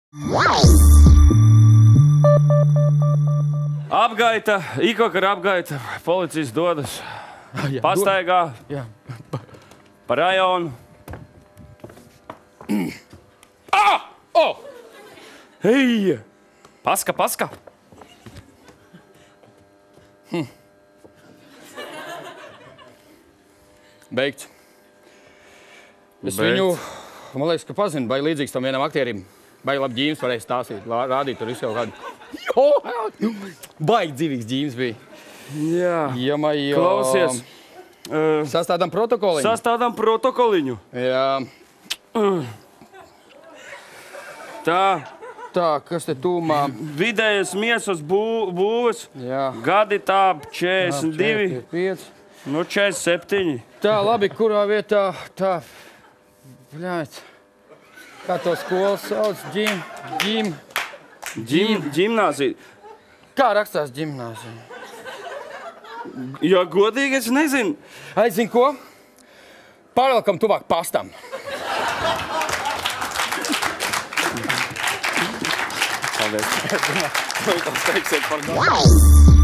Apgaita, ikokar apgaita, policijas dodas pastaigā pa rajonu. Hei! Paska! Beigts. Es viņu, man liekas, ka pazinu, vai līdzīgs tam vienam aktierim. Baigi labi ģīms varēja stāstīt, rādīt tur visu jau kādu. Baigi dzīvīgs ģīms bija. Jā, Jo. klausies. Sastādām protokoliņu. Sastādām protokoliņu. Jā. Tā, kas te tūmā? Vidējas miesas būves. Jā. Gadi tā 42. 45. Nu 47. Tā, labi, kurā vietā tā, bļāc, kā to skolu sauc, Ģimnāzija. Kā rakstās ģimnāzija? Ja godīgi, es nezinu. Aizin ko? Pārvelkam tuvāk pastam. Paldies.